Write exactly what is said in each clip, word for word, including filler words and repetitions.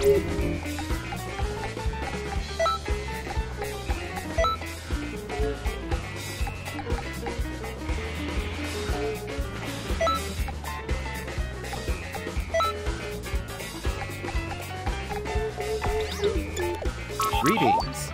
Greetings.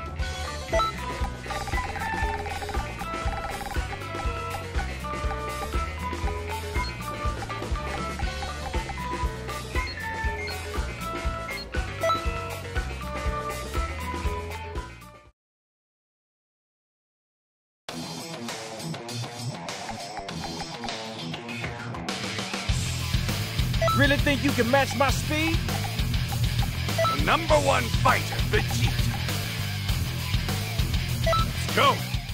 Really think you can match my speed? The number one fighter, Vegeta. Let's go!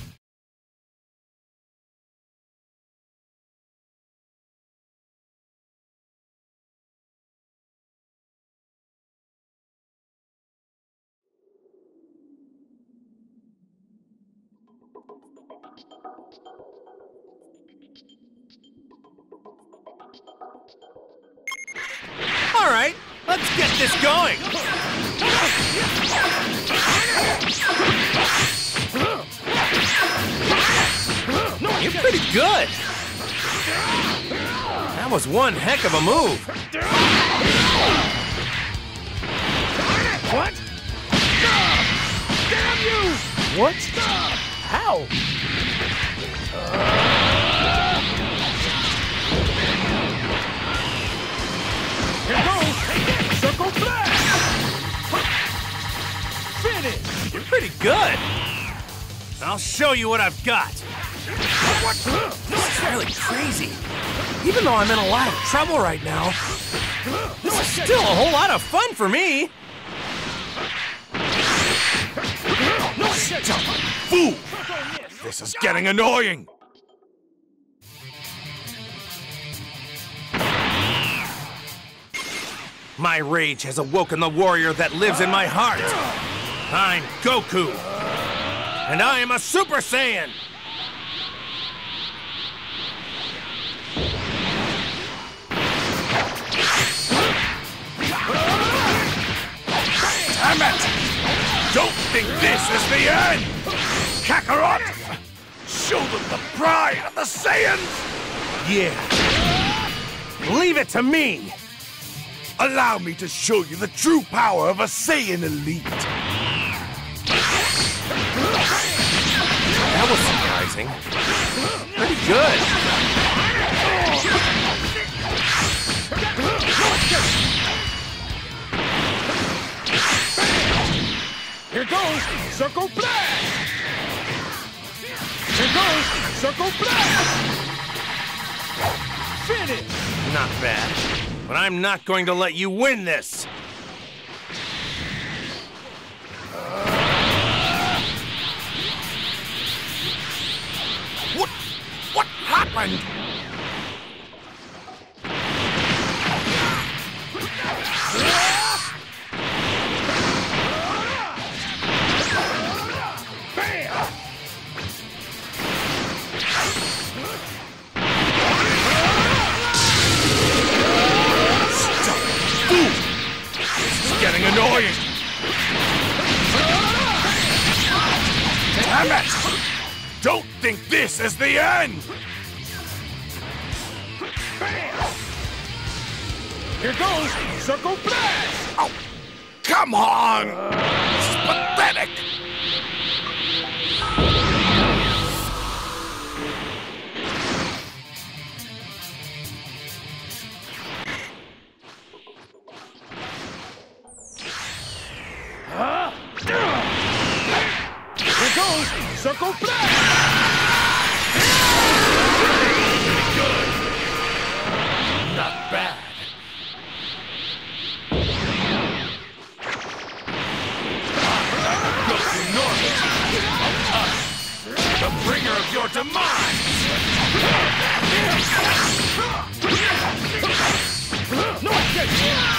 All right, let's get this going. You're pretty good. That was one heck of a move. What? Damn you! What? How? Here goes! Circle flash! Finish! You're pretty good. I'll show you what I've got. This is really crazy. Even though I'm in a lot of trouble right now, this is still a whole lot of fun for me. Shut up, fool! This is getting annoying. My rage has awoken the warrior that lives in my heart. I'm Goku, and I am a Super Saiyan. Damn it! Don't think this is the end! Kakarot! Show them the pride of the Saiyans! Yeah. Leave it to me. Allow me to show you the true power of a Saiyan elite. That was surprising. Pretty good. Here goes! Circle flash! Here goes! Circle flash! Finish! Not bad. But I'm not going to let you win this. What? What happened? Getting annoying! Damn it! Don't think this is the end! Here goes! Circle flash! Oh, come on! This is pathetic! Here goes! Circle flash! Good! Not bad. Goku Norman! Us! The bringer of your demise! No escape!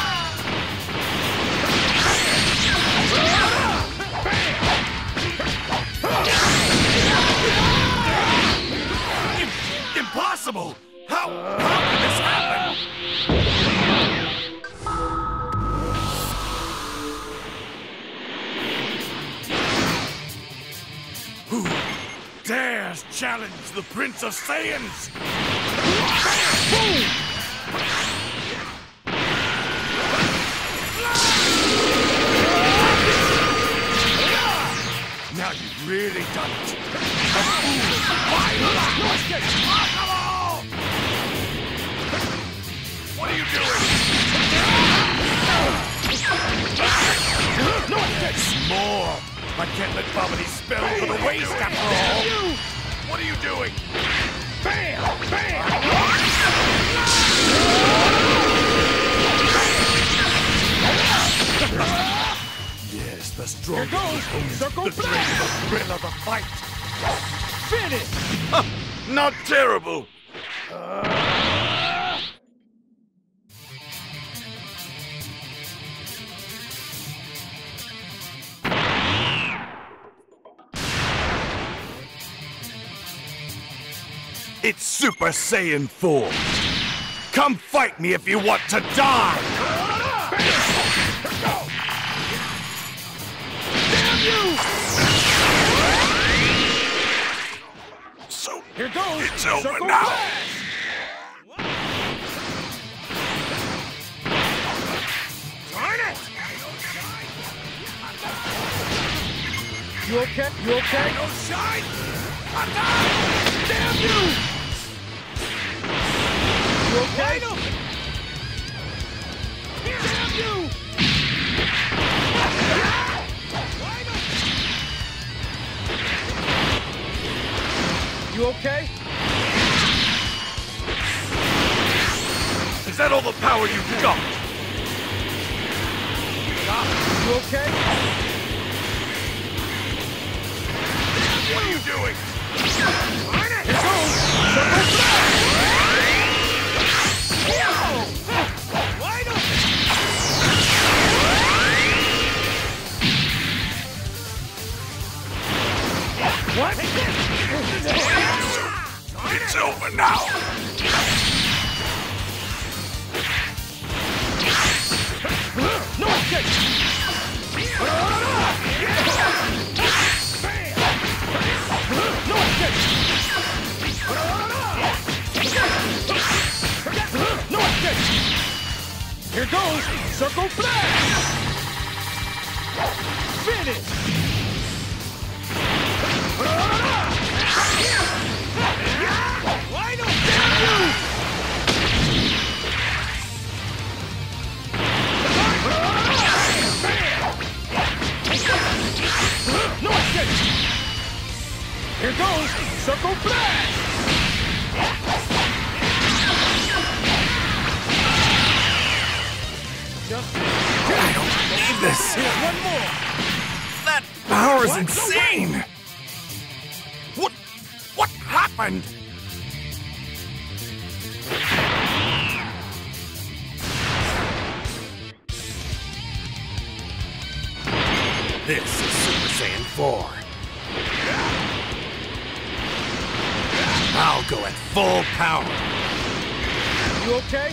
challenge the Prince of Saiyans! Now you've really done it! The fool is finally impossible! What are you doing? No, it's more! I can't let Bobbity spill to the waste after all! What are you doing? Bam! Bam! Yes, the strongest goes, circle the blast! the thrill of the fight! Finish! Huh, not terrible! It's Super Saiyan four! Come fight me if you want to die! Damn you! So, Here goes! it's over circle now! blast! Darn it! You okay? You okay? No shine! Damn you! You okay? Damn you! You okay? Is that all the power you've got? You okay? What are you doing? Here goes! Circle blast! What? It's over now! No escape! No escape! No escape! Here goes! Circle blast! Finish! Why don't you? No escape! Here goes! Circle blast! Just I don't believe this! here's one more! That power is insane! What? What happened? This is Super Saiyan four. I'll go at full power. You okay?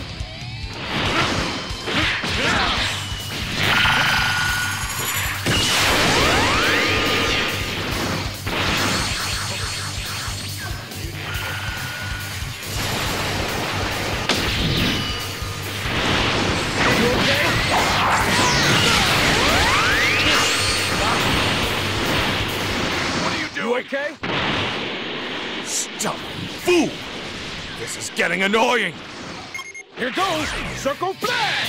You okay? What are you You doing? okay? Stop, fool! This is getting annoying. Here goes! Circle blast!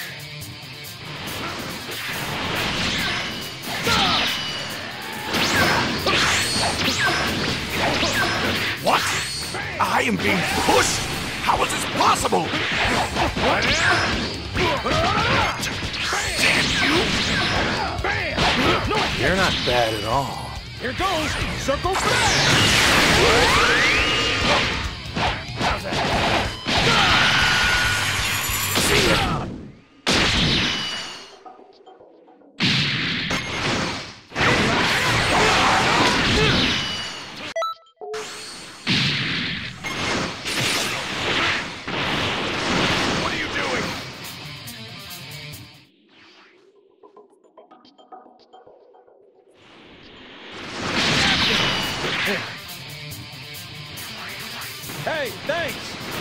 What? I am being pushed? How is this possible? Damn you! Bam! No, You're not bad at all. here goes! Circle blast! How's that? See ya! What are you doing? Hey, thanks!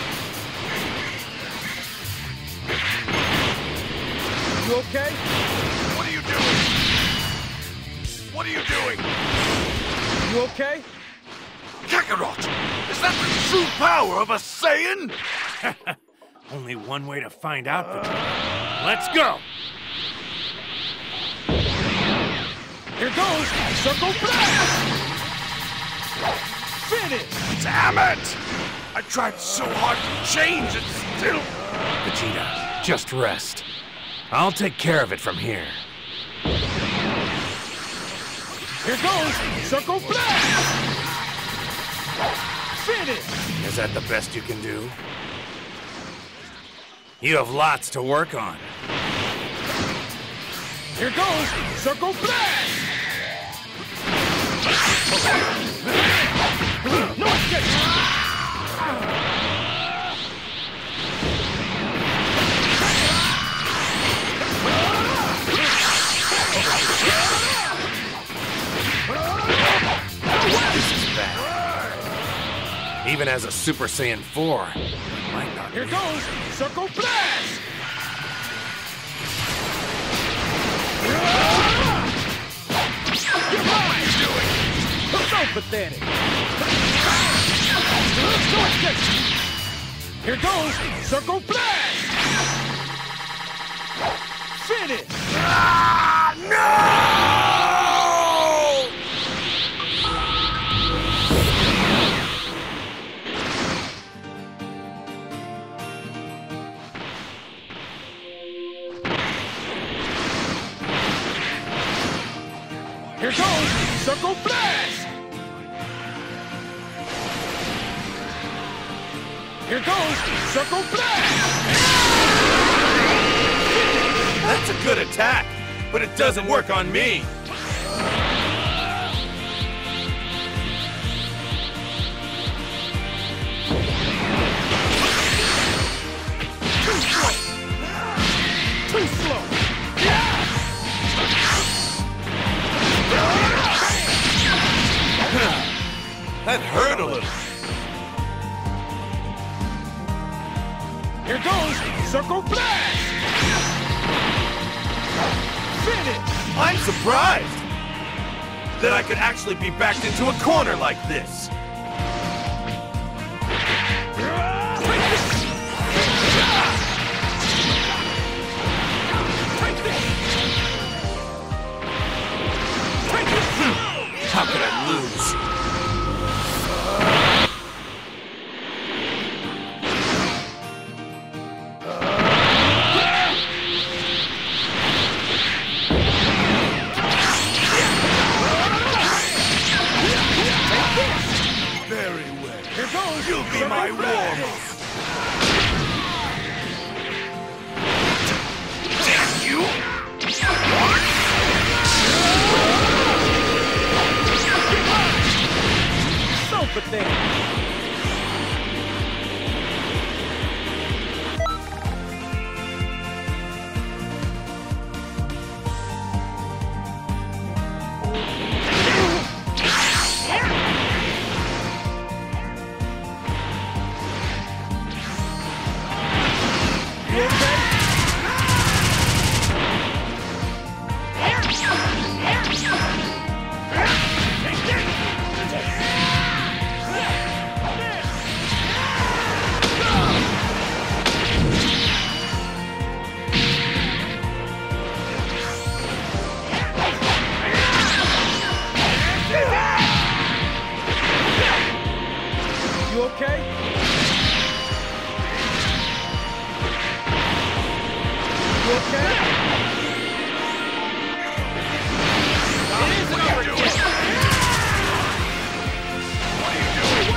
You okay? What are you doing? What are you doing? You okay? Kakarot! Is that the true power of a Saiyan? Only one way to find out, Vegeta. Let's go! Here goes Circle Blast! Finish! Damn it! I tried so hard to change it still. Vegeta, just rest. I'll take care of it from here. Here goes Circle Blast! Finish! Is that the best you can do? You have lots to work on. Here goes Circle Blast! No escape! This is bad. Even as a Super Saiyan four, it might not Here be. goes Circle Blast! What are you doing? So pathetic! No escape! Here goes Circle Blast! Finish! Ah, no! Here goes Circle Blast! Here goes Circle Blast! That's a good attack, but it doesn't work on me. Too slow! Too slow! That hurt a little. Here goes Circle Blast! Finish! I'm surprised that I could actually be backed into a corner like this. How could I lose? Very well. Here goes You'll be my warm-up. Damn you! So pathetic! You okay? You okay? You okay? It isn't over yet! What are you doing?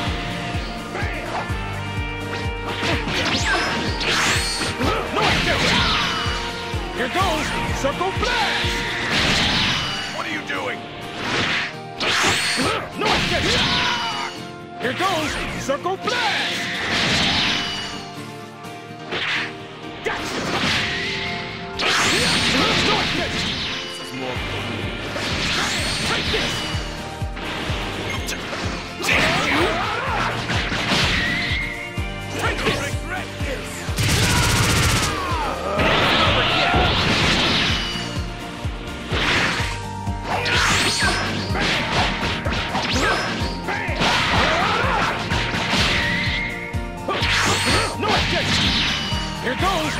No escape! Here goes Circle Blast! What are you doing? No escape! Here goes Circle Blast! Gotcha! No escape! This is more fun. Take this! Damn you!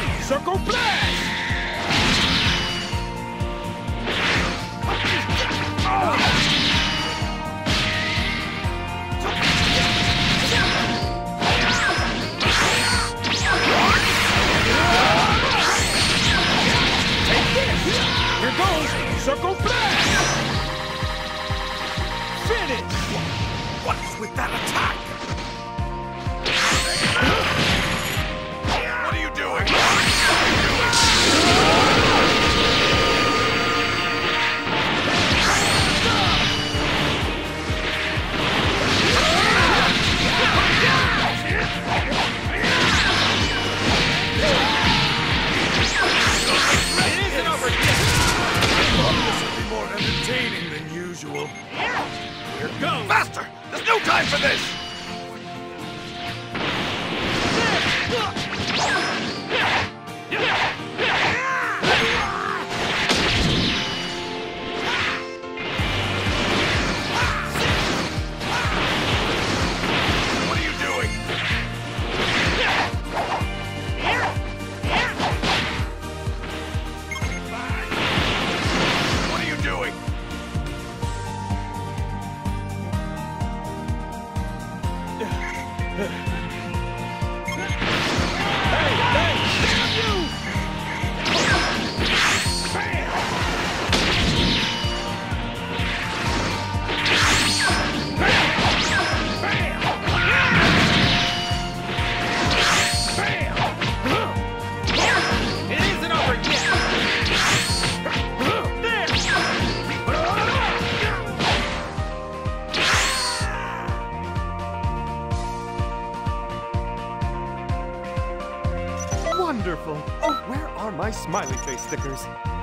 Circle Flash! Take this! Here goes Circle Flash! Finish! What is with that attack? What are you doing? It isn't over yet! This will be more entertaining than usual. Here goes! Faster! There's no time for this! What are you doing? What are you doing? Hey, hey! Damn you! It isn't over yet! Wonderful! Oh, where are my smiley face stickers?